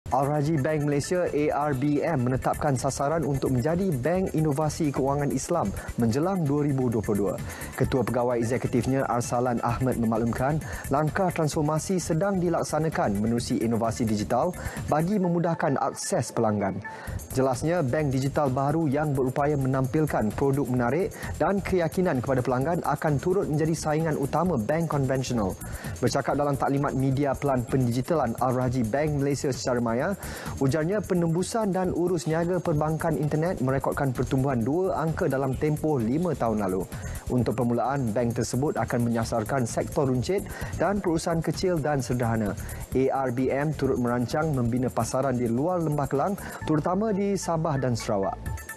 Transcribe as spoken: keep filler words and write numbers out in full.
Al-Rajhi Bank Malaysia A R B M menetapkan sasaran untuk menjadi Bank Inovasi Kewangan Islam menjelang dua ribu dua puluh dua. Ketua Pegawai Eksekutifnya Arsalan Ahmad memaklumkan langkah transformasi sedang dilaksanakan menerusi inovasi digital bagi memudahkan akses pelanggan. Jelasnya, bank digital baru yang berupaya menampilkan produk menarik dan keyakinan kepada pelanggan akan turut menjadi saingan utama bank konvensional. Bercakap dalam taklimat media pelan pendigitalan Al-Rajhi Bank Malaysia secara maya, ujarnya penembusan dan urus niaga perbankan internet merekodkan pertumbuhan dua angka dalam tempoh lima tahun lalu. Untuk permulaan, bank tersebut akan menyasarkan sektor runcit dan perusahaan kecil dan sederhana. A R B M turut merancang membina pasaran di luar Lembah Kelang, terutama di Sabah dan Sarawak.